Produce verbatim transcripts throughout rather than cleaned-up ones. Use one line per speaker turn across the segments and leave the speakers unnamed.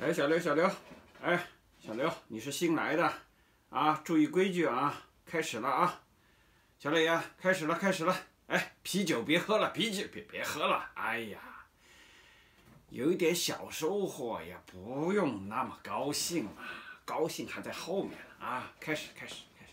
哎，小刘，小刘，哎，小刘，你是新来的，啊，注意规矩啊！开始了啊，小磊呀，开始了，开始了。哎，啤酒别喝了，啤酒别别喝了。哎呀，有一点小收获呀，不用那么高兴啊，高兴还在后面呢啊！开始，开始，开始。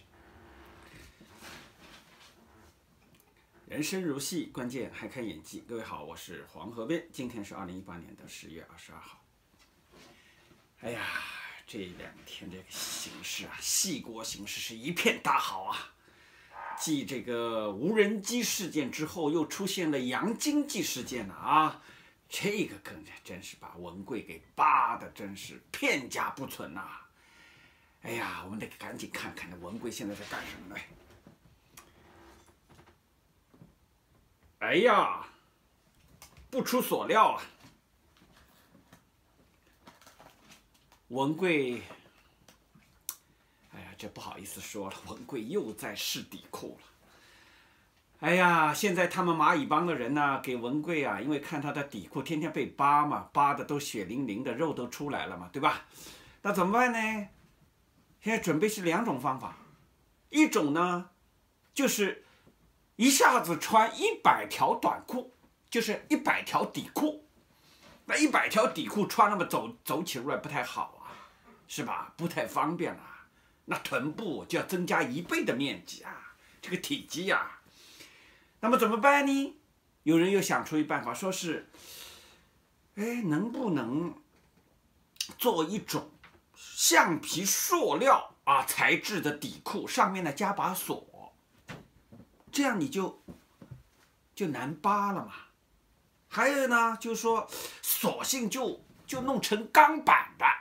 人生如戏，关键还看演技。各位好，我是黄河边，今天是二零一八年的十月二十二号。哎呀，这两天这个形势啊，戏国形势是一片大好啊！继这个无人机事件之后，又出现了洋经济事件了啊！这个更真是把文贵给扒的真是片甲不存呐、啊！哎呀，我们得赶紧看看那文贵现在在干什么呢？哎呀，不出所料啊！文贵，哎呀，这不好意思说了，文贵又在试底裤了。哎呀，现在他们蚂蚁帮的人呢，给文贵啊，因为看他的底裤天天被扒嘛，扒的都血淋淋的，肉都出来了嘛，对吧？那怎么办呢？现在准备是两种方法，一种呢，就是一下子穿一百条短裤，就是一百条底裤。那一百条底裤穿那么走走起路来不太好啊，是吧？不太方便了、啊。那臀部就要增加一倍的面积啊，这个体积呀、啊。那么怎么办呢？有人又想出一办法，说是，哎，能不能做一种橡皮塑料啊材质的底裤，上面呢加把锁，这样你就就难扒了嘛。还有呢，就是说，索性就就弄成钢板的，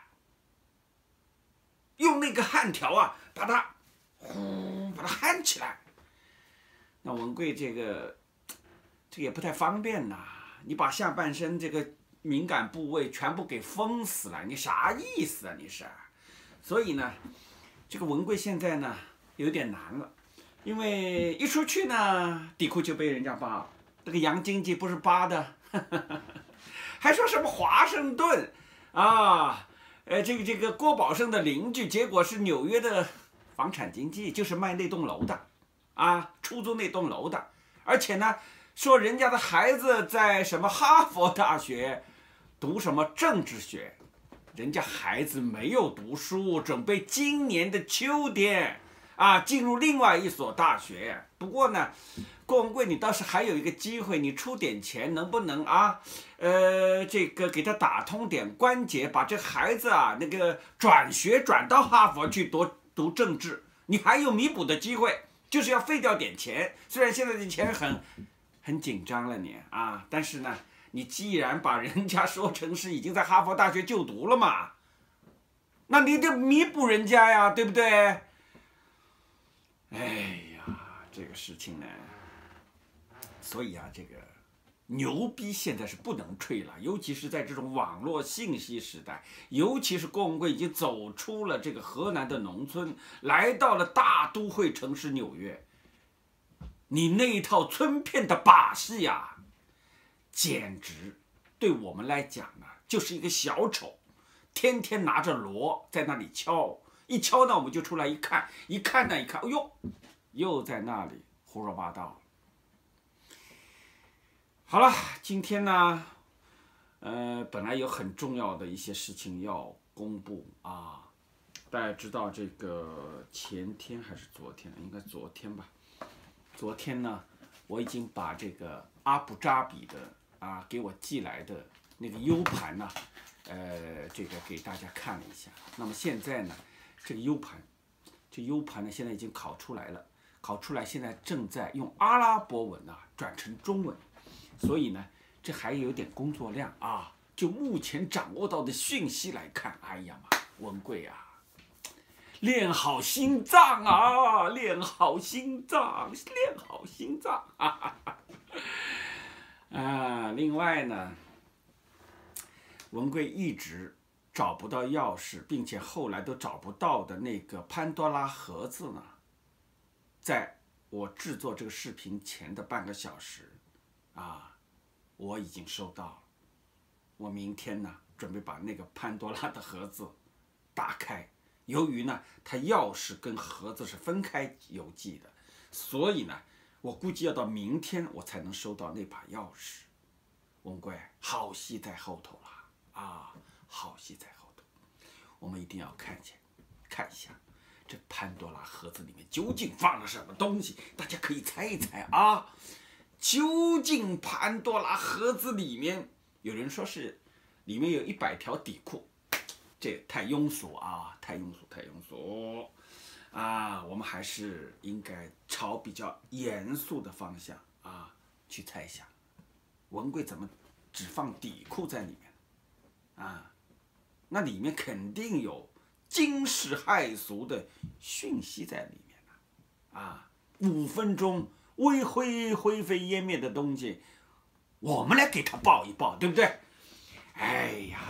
用那个焊条啊，把它呼把它焊起来。那文贵这个这个也不太方便呐、啊，你把下半身这个敏感部位全部给封死了，你啥意思啊？你是？所以呢，这个文贵现在呢有点难了，因为一出去呢，底裤就被人家扒了。这个洋经济不是扒的。还说什么华盛顿啊，呃，这个这个郭宝胜的邻居，结果是纽约的房产经纪，就是卖那栋楼的，啊，出租那栋楼的，而且呢，说人家的孩子在什么哈佛大学读什么政治学，人家孩子没有读书，准备今年的秋天啊进入另外一所大学，不过呢。郭文贵，你倒是还有一个机会，你出点钱，能不能啊？呃，这个给他打通点关节，把这孩子啊那个转学转到哈佛去读读政治，你还有弥补的机会，就是要费掉点钱。虽然现在的钱很很紧张了你啊，但是呢，你既然把人家说成是已经在哈佛大学就读了嘛，那你得弥补人家呀，对不对？哎呀，这个事情呢。所以啊，这个牛逼现在是不能吹了，尤其是在这种网络信息时代，尤其是郭文贵已经走出了这个河南的农村，来到了大都会城市纽约。你那一套村片的把戏呀、啊，简直对我们来讲呢，就是一个小丑，天天拿着锣在那里敲，一敲呢我们就出来一看，一看呢一看，哎呦，又在那里胡说八道。好了，今天呢，呃，本来有很重要的一些事情要公布啊。大家知道这个前天还是昨天，应该昨天吧。昨天呢，我已经把这个阿布扎比的啊给我寄来的那个 U 盘呢，呃，这个给大家看了一下。那么现在呢，这个 U 盘，这 U 盘呢现在已经拷出来了，拷出来现在正在用阿拉伯文啊转成中文。所以呢，这还有点工作量啊。就目前掌握到的讯息来看，哎呀妈，文贵啊，练好心脏啊，练好心脏，练好心脏啊！啊，另外呢，文贵一直找不到钥匙，并且后来都找不到的那个潘多拉盒子呢，在我制作这个视频前的半个小时。啊，我已经收到了，我明天呢准备把那个潘多拉的盒子打开。由于呢，它钥匙跟盒子是分开邮寄的，所以呢，我估计要到明天我才能收到那把钥匙。文贵，好戏在后头了啊！好戏在后头，我们一定要看见，看一下这潘多拉盒子里面究竟放了什么东西？大家可以猜一猜啊！究竟潘多拉盒子里面，有人说是里面有一百条底裤。这太庸俗啊，太庸俗，太庸俗啊！我们还是应该朝比较严肃的方向啊去猜想。文贵怎么只放底裤在里面啊？那里面肯定有惊世骇俗的讯息在里面呢啊！五分钟微灰灰飞烟灭的东西，我们来给他报一报，对不对？哎呀！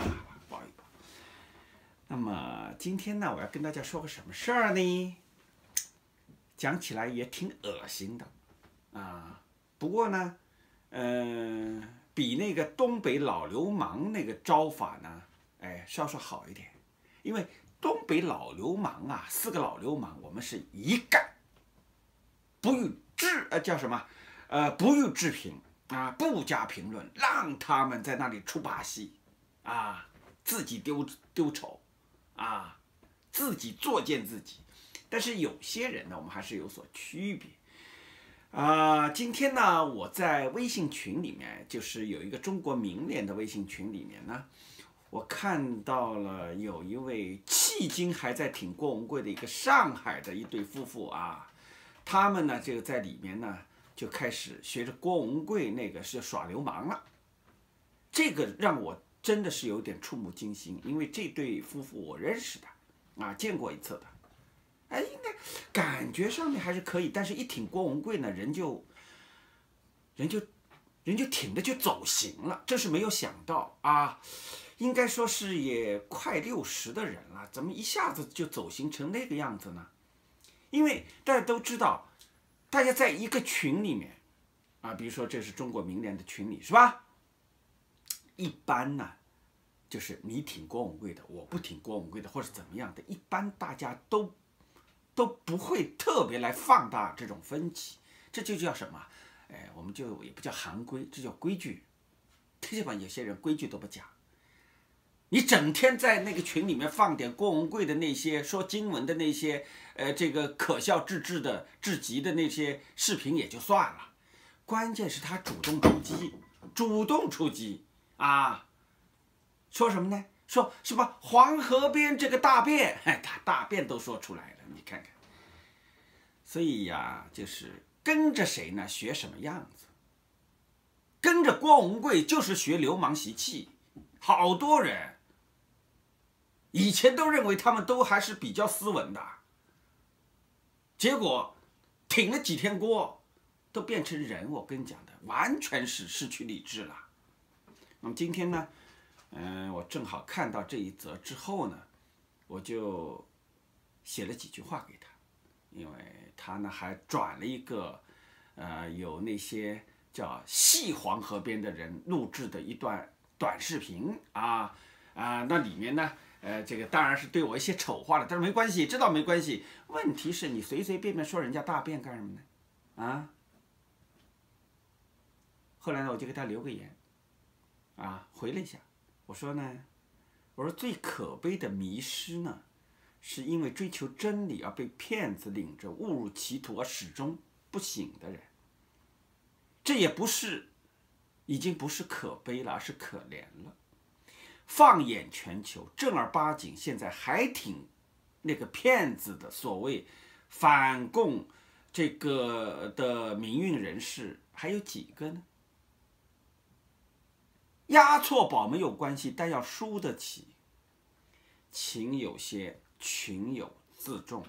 那么今天呢，我要跟大家说个什么事儿呢？讲起来也挺恶心的，啊，不过呢，嗯、呃，比那个东北老流氓那个招法呢，哎，稍稍好一点。因为东北老流氓啊，四个老流氓，我们是一概不予置，呃，叫什么？呃，不予置评啊，不加评论，让他们在那里出把戏，啊，自己丢丢丑。啊，自己作践自己，但是有些人呢，我们还是有所区别。啊、呃，今天呢，我在微信群里面，就是有一个中国名联的微信群里面呢，我看到了有一位迄今还在挺郭文贵的一个上海的一对夫妇啊，他们呢就在里面呢就开始学着郭文贵那个是耍流氓了，这个让我真的是有点触目惊心，因为这对夫妇我认识的，啊，见过一次的，哎，应该感觉上面还是可以，但是一挺郭文贵呢，人就，人就，人就挺着就走形了，这是没有想到啊，应该说是也快六十的人了，怎么一下子就走形成那个样子呢？因为大家都知道，大家在一个群里面，啊，比如说这是中国名联的群里，是吧？一般呢，就是你挺郭文贵的，我不挺郭文贵的，或者怎么样的，一般大家都都不会特别来放大这种分歧，这就叫什么？哎，我们就也不叫行规，这叫规矩。这地方有些人规矩都不讲，你整天在那个群里面放点郭文贵的那些说经文的那些，呃，这个可笑至至的至极的那些视频也就算了，关键是他主动出击，主动出击。啊，说什么呢？说什么黄河边这个大便，哎，他大便都说出来了，你看看。所以呀，就是跟着谁呢，学什么样子。跟着郭文贵就是学流氓习气，好多人以前都认为他们都还是比较斯文的，结果挺了几天锅，都变成人。我跟你讲的，完全是失去理智了。那么今天呢，嗯、呃，我正好看到这一则之后呢，我就写了几句话给他，因为他呢还转了一个，呃，有那些叫戏黄河边的人录制的一段短视频啊啊，那里面呢，呃，这个当然是对我一些丑话了，但是没关系，这倒没关系。问题是你随随便便说人家大便干什么呢？啊？后来呢，我就给他留个言。啊，回了一下，我说呢，我说最可悲的迷失呢，是因为追求真理而被骗子领着误入歧途而始终不醒的人。这也不是，已经不是可悲了，而是可怜了。放眼全球，正儿八经现在还挺那个骗子的所谓反共这个的民运人士，还有几个呢？押错宝没有关系，但要输得起，请有些群友自重。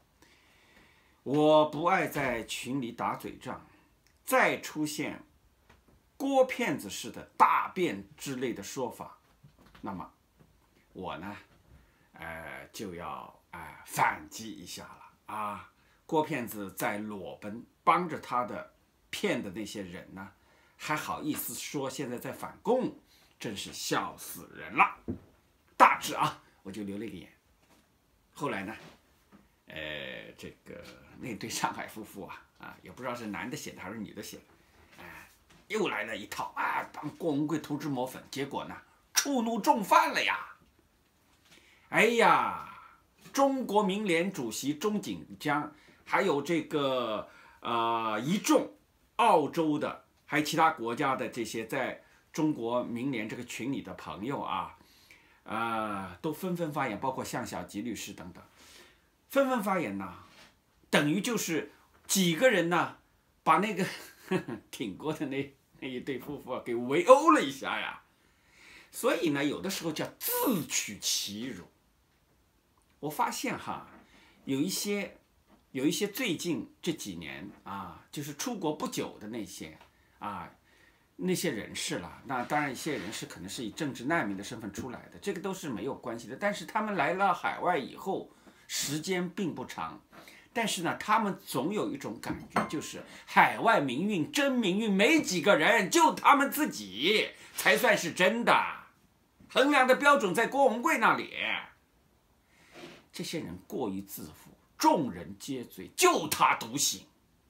我不爱在群里打嘴仗，再出现郭骗子式的大便之类的说法，那么我呢，呃，就要呃反击一下了啊！郭骗子在裸奔，帮着他的骗的那些人呢，还好意思说现在在反共， 真是笑死人了。大致啊，我就留了一个言。后来呢，呃，这个那对上海夫妇啊，啊，也不知道是男的写的还是女的写的，哎、呃，又来了一套啊，帮郭文贵涂脂抹粉，结果呢，触怒众犯了呀！哎呀，中国民联主席钟锦江，还有这个呃一众澳洲的，还有其他国家的这些在中国民联这个群里的朋友啊。啊、呃，都纷纷发言，包括向小吉律师等等，纷纷发言呐，等于就是几个人呢，把那个呵呵挺过的那那一对夫妇啊给围殴了一下呀。所以呢，有的时候叫自取其辱。我发现哈，有一些有一些最近这几年啊，就是出国不久的那些啊。那些人士了，那当然一些人士可能是以政治难民的身份出来的，这个都是没有关系的。但是他们来了海外以后，时间并不长，但是呢，他们总有一种感觉，就是海外民运真民运没几个人，就他们自己才算是真的。衡量的标准在郭文贵那里，这些人过于自负，众人皆醉，就他独醒。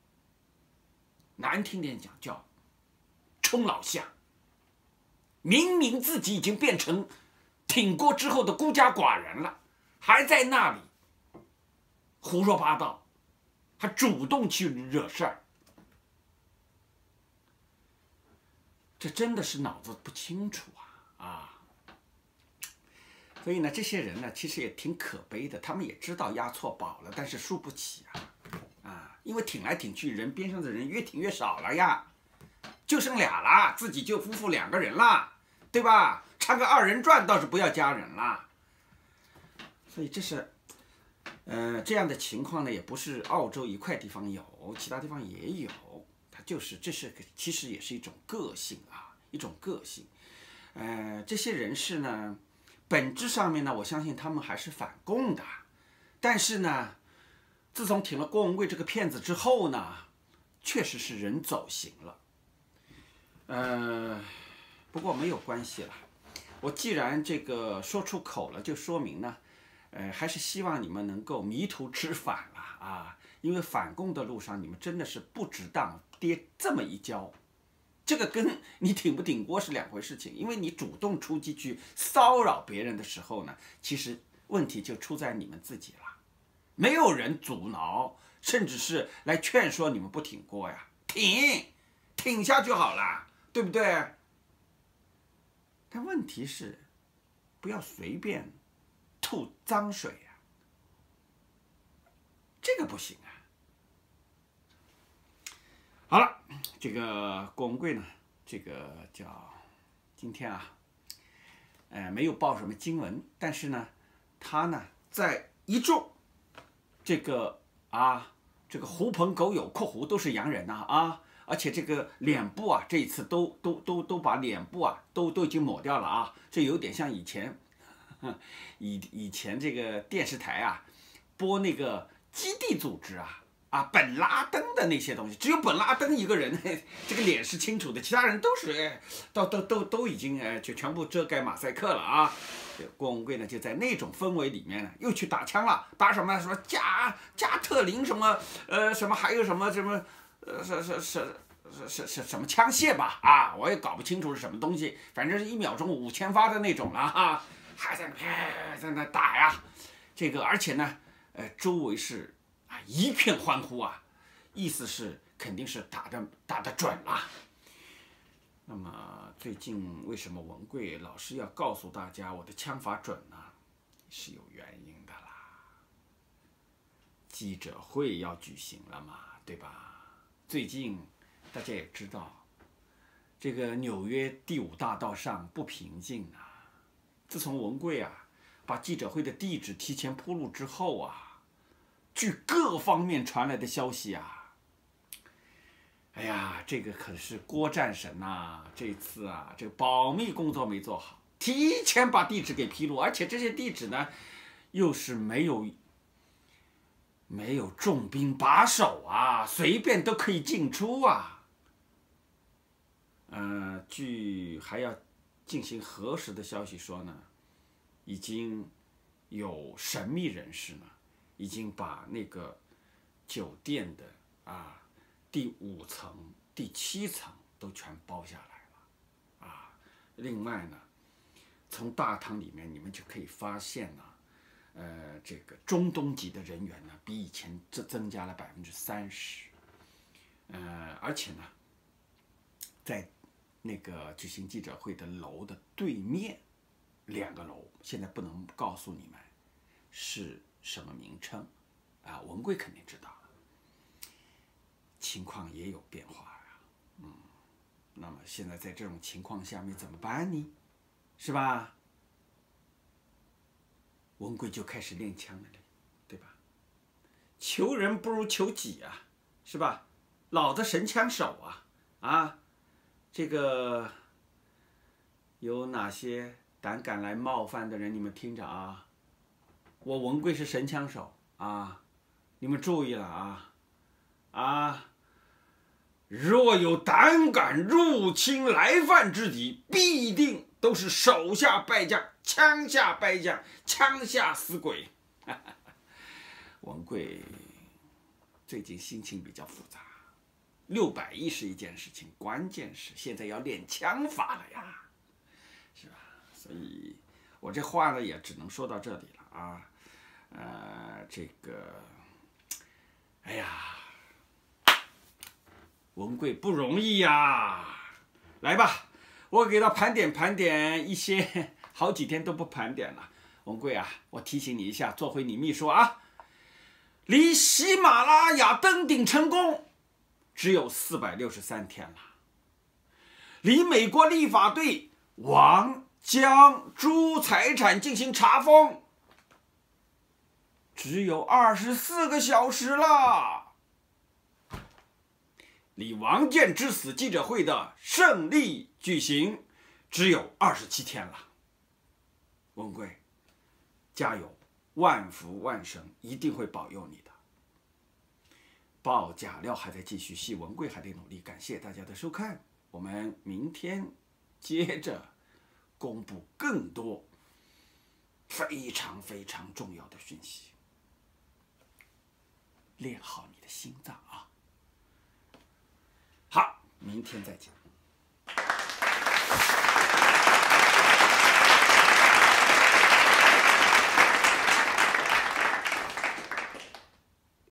难听点讲叫冲老相，明明自己已经变成挺过之后的孤家寡人了，还在那里胡说八道，还主动去惹事儿，这真的是脑子不清楚啊啊！所以呢，这些人呢，其实也挺可悲的，他们也知道押错宝了，但是输不起啊啊！因为挺来挺去，人边上的人越挺越少了呀。就剩俩了，自己就夫妇两个人了，对吧？唱个二人转倒是不要家人了。所以这是，呃，这样的情况呢，也不是澳洲一块地方有，其他地方也有。它就是这是其实也是一种个性啊，一种个性。呃，这些人士呢，本质上面呢，我相信他们还是反共的，但是呢，自从挺了郭文贵这个骗子之后呢，确实是人走形了。呃，不过没有关系了。我既然这个说出口了，就说明呢，呃，还是希望你们能够迷途知返了啊！因为反共的路上，你们真的是不值当跌这么一跤。这个跟你挺不挺锅是两回事情，因为你主动出击去骚扰别人的时候呢，其实问题就出在你们自己了，没有人阻挠，甚至是来劝说你们不挺锅呀，挺，挺下去好了。对不对？但问题是，不要随便吐脏水呀、啊，这个不行啊。好了，这个郭文贵呢，这个叫今天啊，呃，没有报什么经文，但是呢，他呢在一众这个啊，这个狐朋狗友（括弧都是洋人呐 啊, 啊）。而且这个脸部啊，这一次都都都都把脸部啊都都已经抹掉了啊，这有点像以前，以以前这个电视台啊播那个基地组织啊啊本拉登的那些东西，只有本拉登一个人这个脸是清楚的，其他人都是都都都都已经呃就全部遮盖马赛克了啊。郭文贵呢就在那种氛围里面呢又去打枪了，打什么什么加加特林什么呃什么还有什么什么。呃，是是是是是是什么枪械吧？啊，我也搞不清楚是什么东西，反正是一秒钟五千发的那种了啊，还在那在那打呀，这个而且呢，呃，周围是啊一片欢呼啊，意思是肯定是打的打的准了。那么最近为什么文贵老师要告诉大家我的枪法准呢？是有原因的啦，记者会要举行了嘛，对吧？最近大家也知道，这个纽约第五大道上不平静啊。自从文贵啊把记者会的地址提前铺路之后啊，据各方面传来的消息啊，哎呀，这个可是郭战神呐，这次啊这个保密工作没做好，提前把地址给披露，而且这些地址呢又是没有。没有重兵把守啊，随便都可以进出啊。呃，据还要进行核实的消息说呢，已经有神秘人士呢，已经把那个酒店的啊第五层、第七层都全包下来了啊。另外呢，从大堂里面你们就可以发现呢，呃，这个中东级的人员呢，比以前增增加了百分之三十，呃，而且呢，在那个举行记者会的楼的对面，两个楼现在不能告诉你们是什么名称，啊，文贵肯定知道了，情况也有变化呀，嗯，那么现在在这种情况下面怎么办呢？是吧？文贵就开始练枪了嘞，对吧？求人不如求己啊，是吧？老子神枪手啊，啊！这个有哪些胆敢来冒犯的人？你们听着啊！我文贵是神枪手啊！你们注意了啊！啊！若有胆敢入侵来犯之敌，必定都是手下败将，枪下败将，枪下死鬼。文贵最近心情比较复杂。六百亿是一件事情，关键是现在要练枪法了呀，是吧？所以我这话呢也只能说到这里了啊。呃，这个，哎呀，文贵不容易呀。来吧，我给他盘点盘点一些，好几天都不盘点了。文贵啊，我提醒你一下，做回你秘书啊。离喜马拉雅登顶成功只有四百六十三天了，离美国立法对王、江、朱财产进行查封只有二十四个小时了，离王建之死记者会的胜利举行只有二十七天了。文贵，加油，万福万神一定会保佑你的。爆假料还在继续，戏文贵还得努力。感谢大家的收看，我们明天接着公布更多非常非常重要的讯息。练好你的心脏啊！好，明天再见。